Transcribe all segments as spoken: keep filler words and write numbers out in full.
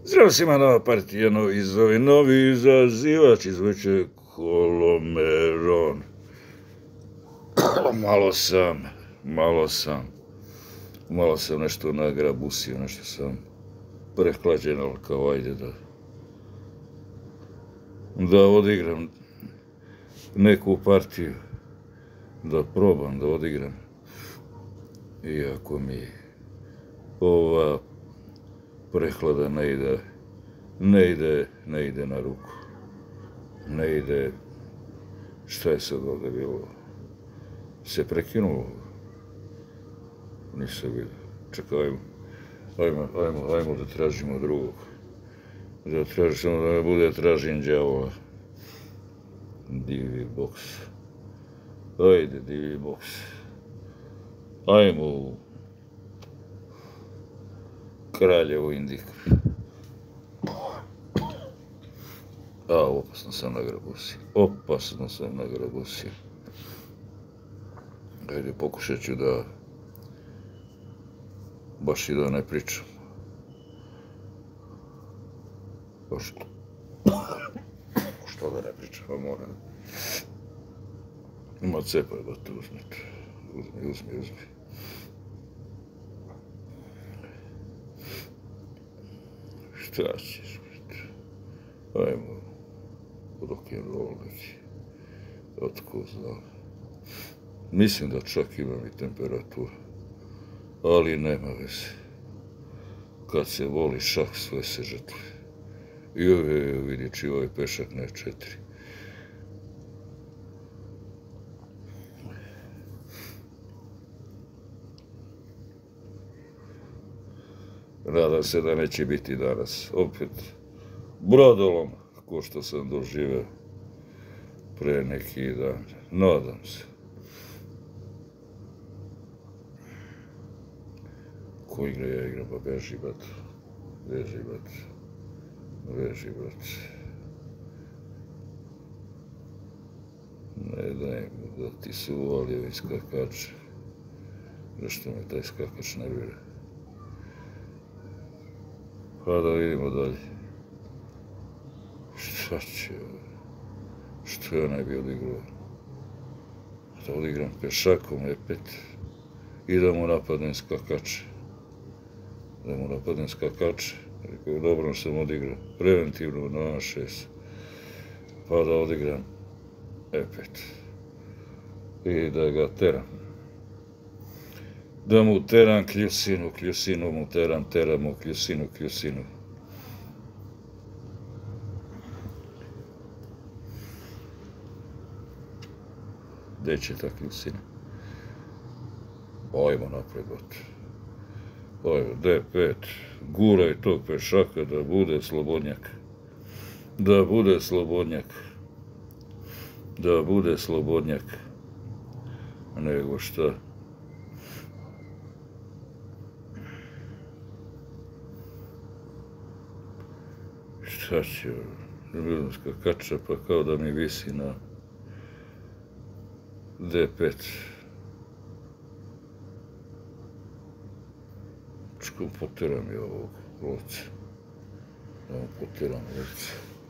Zdravo svima, nova partija, novi izazovi, novi izazivač, izvuče Kolomeron. Malo sam, malo sam, malo sam nešto nagrabusio, nešto sam prehlađen, ali kao ajde da, da odigram neku partiju, da probam da odigram. Iako mi ova prehlada ne ide, ne ide, ne ide na ruku. Ne ide, šta je sad ovdje bilo? Se prekinulo? Nisam vidio. Čekaj, ajmo, ajmo, ajmo, ajmo da tražimo drugog. Da tražim, samo da ne bude tražim đavola. Divi boks. Ajde, divi boks. Ajmo u Kraljevu Indiku. A, opasno sam nagrabusio. Opasno sam nagrabusio. Ajde, pokušat ću da baš i da ne pričam. Baš što da ne pričam, a moram. Ima cepaj da to uzmete. Uzmi, uzmi, uzmi. Šta ćeš biti? Ajmo, rock'n'roll neki. Otko znam. Mislim da čak imam i temperaturu. Ali nema veze. Kad se voli šak, sve se žrtvuje. I ove, vidi, či ovaj pešak ne četiri. Nadam se da neće biti danas opet brodolom, ko što sam doživeo pre neki dan. Nadam se. Ko igra, ja igram, pa beži, brat. Beži, brat. Beži, brat. Ne daj mu da ti se uvalio iz skakača. Zašto me taj skakač nervira? Pa da vidimo dalje. Šta će ovo? Što ja ne bi odigrao? Da odigram pešakom opet i da mu napadnem skakače. Da mu napadnem skakače. Rekao, dobro sam odigrao. Preventivno na šest. Pa da odigram opet. I da ga teram. Da mu teram kljusinu, kljusinu mu teram, teram mu kljusinu, kljusinu. Gdje će ta kljusina? Ajmo napred, bot. Ajmo, D pet. Guraj tog pešaka da bude slobodnjak. Da bude slobodnjak. Da bude slobodnjak. Nego šta? Šta će, ne vidim skakača, pa kao da mi visi na D pet. Čekam, potiram je ovog lovca. Da mu potiram lovca.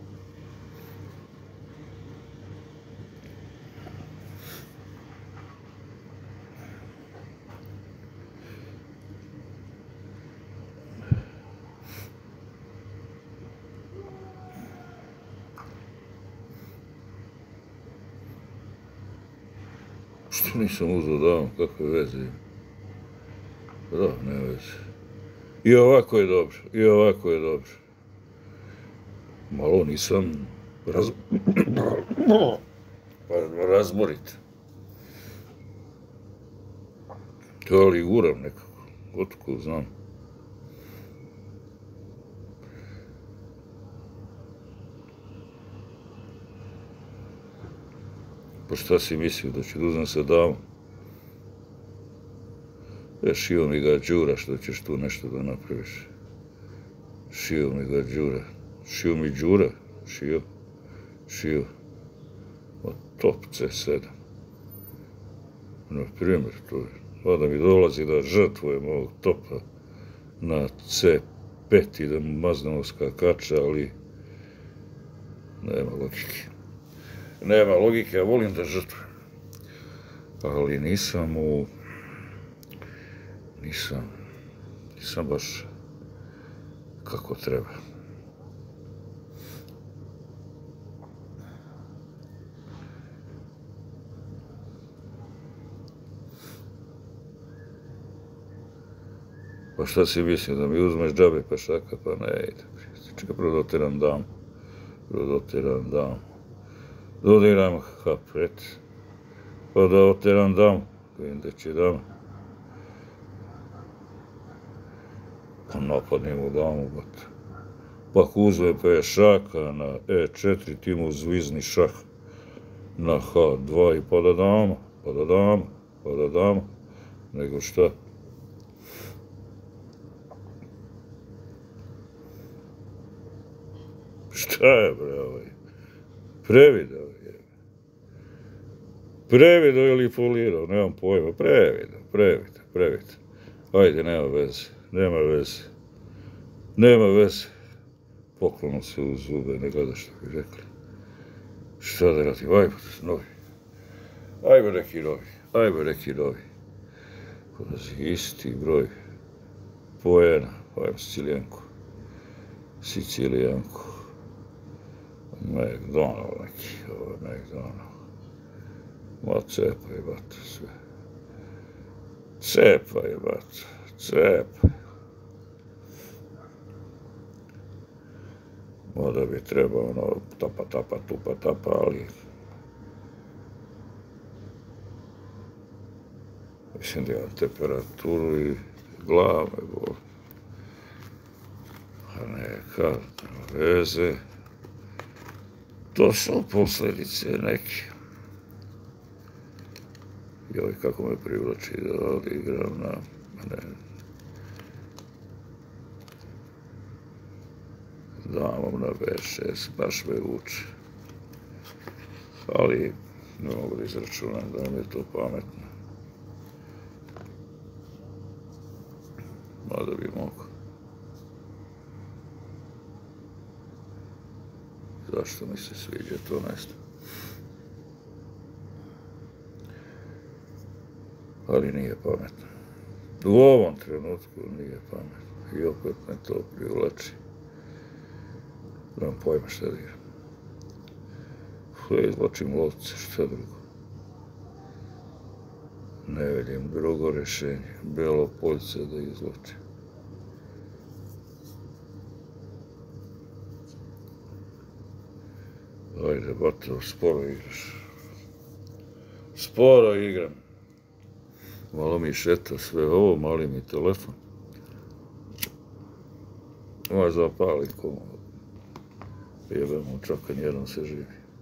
Što nisam uzao davom, kakve veze ima? Da, ne veze. I ovako je dobro, i ovako je dobro. Malo nisam raz... razborit. Ali guram nekako, otko znam. Pa šta si mislio, da ću da uzmem sa davom? E, šio mi ga Đura, što ćeš tu nešto da napraviš. Šio mi ga Đura. Šio mi Đura? Šio? Šio. O, top C sedam. Na primjer, to je. Pa da mi dolazi da žrtvujem ovog topa na C pet i da mu maznemo skakača, ali nema logike. Nema logike, ja volim da žrtvujem. Ali nisam u... Nisam... Nisam baš kako treba. Pa šta si mislio, da mi uzmeš džabe pešaka? Pa ne ide. Čekaj, prvo da oteram dam. Prvo da oteram dam. Da odigram hapret. Pa da oteram dam. Vidim da će dam. Pa napadnem u damu, bat. Pa ako uzme pešaka na e četiri, ti mu zvizni šah na ha dva i pa da dama. Pa da dama. Pa da dama. Nego šta? Šta je, bre, ovaj? Prevideo je. Prevideo ili folirao, nemam pojma. Prevideo, prevideo, prevideo. Ajde, nema veze, nema veze. Nema veze. Poklonom se u zube, ne gleda što bi rekli. Šta da radim? Ajmo, novi. Ajmo neki novi, ajmo neki novi. Polazi isti broj poena. Ajmo Sicilijanku. Sicilijanku. McDonald neki, ovo je McDonald. Ma cepaj, bato, sve. Cepaj, bato, cepaj. Mada bi trebao ono tapa, tapa, tupa, tapa, ali... Mislim da imam temperaturu i glave boli. A neka, veze. To su posljedice neke. Joj, kako me privlači da odigram na... Ne, damom na be šest, baš me uči. Ali ne mogu da izračunam da mi je to pametno. Mada bi mogo. Zašto mi se sviđa to nešto? Ali nije pametno. U ovom trenutku nije pametno. I opet me to privlači. Nemam pojma šta da igram. Ja izvlačim lovce, šta drugo. Ne vidim drugo rješenje. Belo poljce da izvlačim. Ajde, bato, sporo igraš. Sporo igram. Malo mi šeta sve ovo, mali mi telefon. Možeš zapali komodu. Jebem mu čaka, nijednom se živi.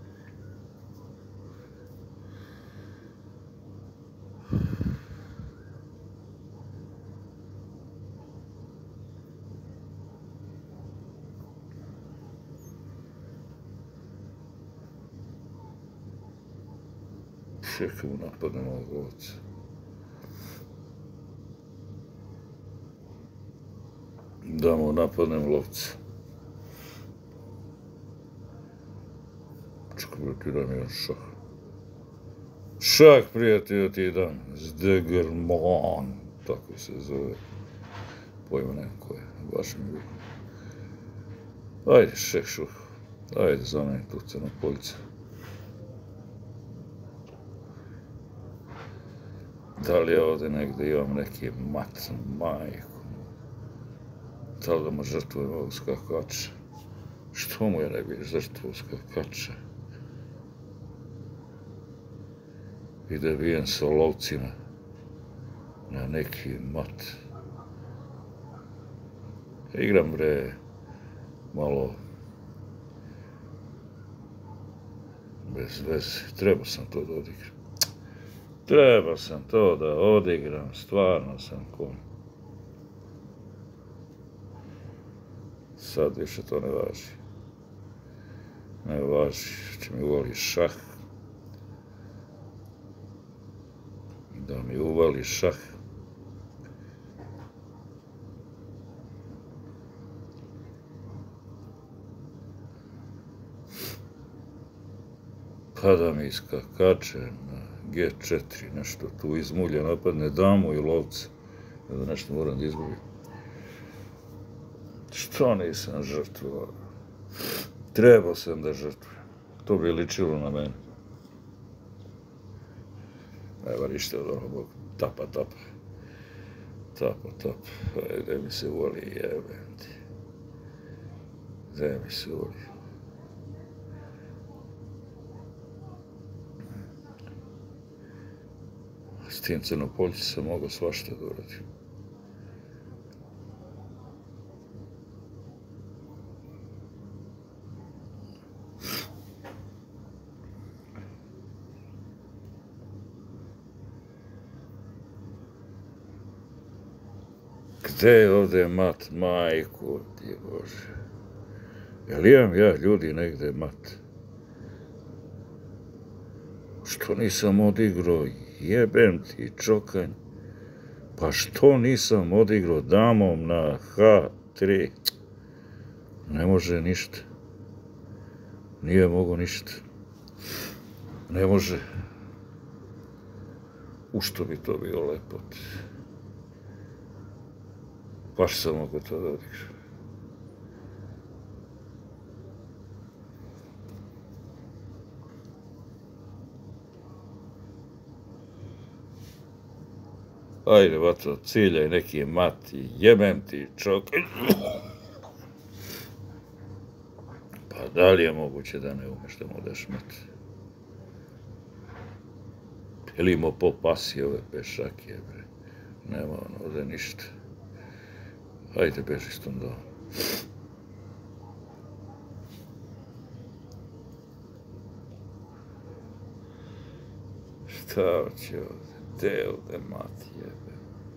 Čekaj mu napadnem ovog lovca. Da mu napadnem lovca. Čekaj, bre, ti dam jedan šah. Šah, prijatelj, ti dam. Zdegerman. Tako se zove. Pojma nemam ko je. Baš mi je. Ajde, šeh, šuh. Ajde, za mene tu crna poljica. Da li ja ovdje negdje imam neki mat, majku? Da li da mu žrtvujem ovog skakača? Što mu je ne bi žrtvu skakača? I da bijem sa lovcima na neki mat. Igram, bre, malo bez veze. Trebao sam to da odigram. Trebao sam to da odigram, stvarno sam kon. Sad više to ne važi. Ne važi, će mi uvali šah. Da mi uvali šah. Kada mi iskakače na G četiri nešto tu izmulja, napadne damu i lovca, da nešto moram da izgubim. Što nisam žrtvovao? Trebao sam da žrtvujem. To bi ličilo na mene. Evo ništa od onog tapa, tapa. Tapa, tapa. Gde mi se voli, jebem ti. Gde mi se voli. S tim Crnopoljci sam mogao svašta da uradim. Gde je ovde mat, majku ti Bože? Jel imam ja ljudi negde mat? Što nisam odigrao, jebem ti čokanj. Pa što nisam odigrao damom na ha tri? Ne može ništa. Nije mogo ništa. Ne može. U što bi to bio lepot. Baš sam mogo to da odigram. Ajde, vato, ciljaj neki mati, jebem ti čokanj. Pa da li je moguće da ne umeš da mu daš mat? Ili imao po pasi ove pešake, bre. Nema ono ovde ništa. Ajde, beži s tom domom. Šta hoće ovde? Gde ovde mati jebe?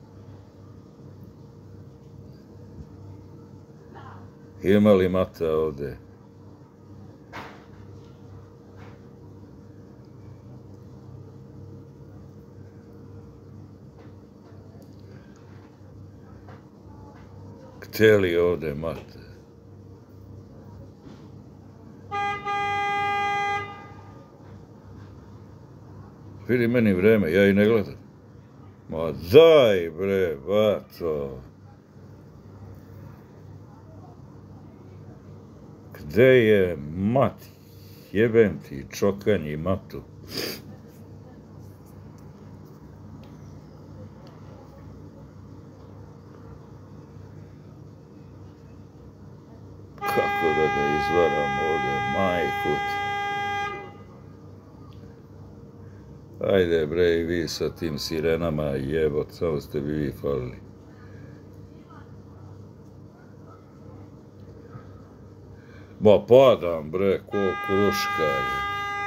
Ima li mata ovde? Gde li ovde mate? Vidi meni vreme, ja i ne gledam. Ma daj bre, vato. Gde je mat? Jebem ti čokanj i matu. Kako da ga izvaram ovde, majku ti. Ajde bre i vi sa tim sirenama jebot, samo ste bi vi falili. Ma padam bre, ko kruška je.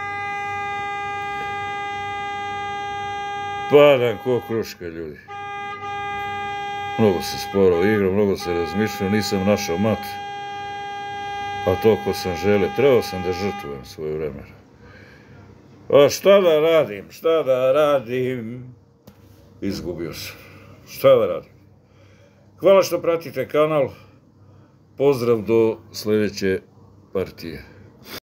Padam ko kruška, ljudi. Mnogo se sporo igram, mnogo se razmišljam, nisam našao mat. A to ko sam želeo, trebao sam da žrtvujem svoje vreme. A šta da radim, šta da radim? Izgubio sam. Šta da radim? Hvala što pratite kanal. Pozdrav do sljedeće partije.